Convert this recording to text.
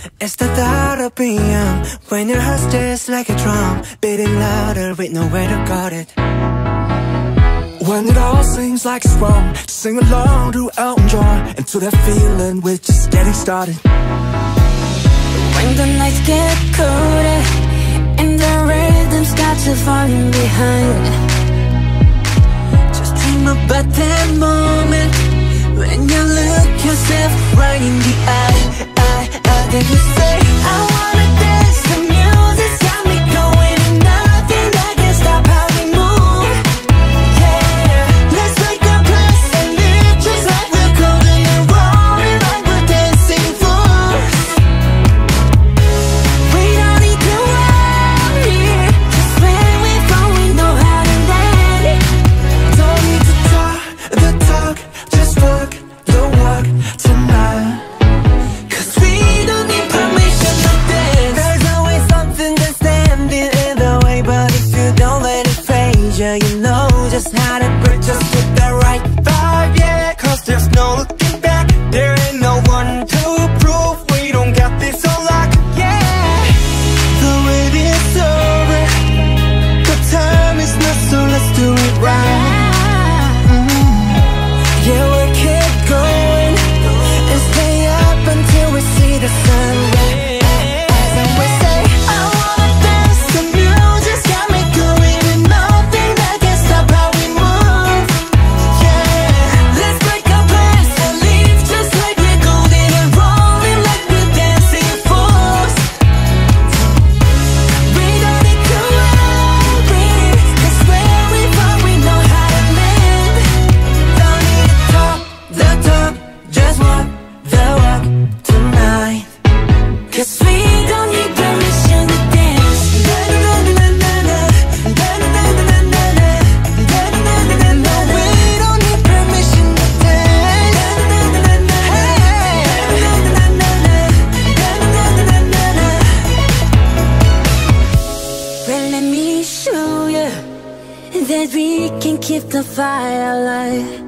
It's the thought of PM when your heart just like a drum, beating louder with nowhere to guard it. When it all seems like it's wrong, just sing along to Elton John, and to that feeling we're just getting started. When the nights get colder and the rhythm's got you falling behind, just dream about that moment when you look yourself right in the eye. Then you say, I wanna dance, the music's got me going, and nothing that can stop how we move. Yeah, let's make a place and live just like we're golden and rolling like we're dancing fools. We don't need to worry, 'cause when we fall we know how to land. Don't need to talk the talk, just walk the walk tonight. You know just how to break, just with the right vibe, yeah. 'Cause there's no looking back, there ain't no one to prove we don't got this on lock, yeah. The wait is over, the time is not, so let's do it right. Yeah, we'll keep going and stay up until we see the sunrise. That we can keep the fire alive.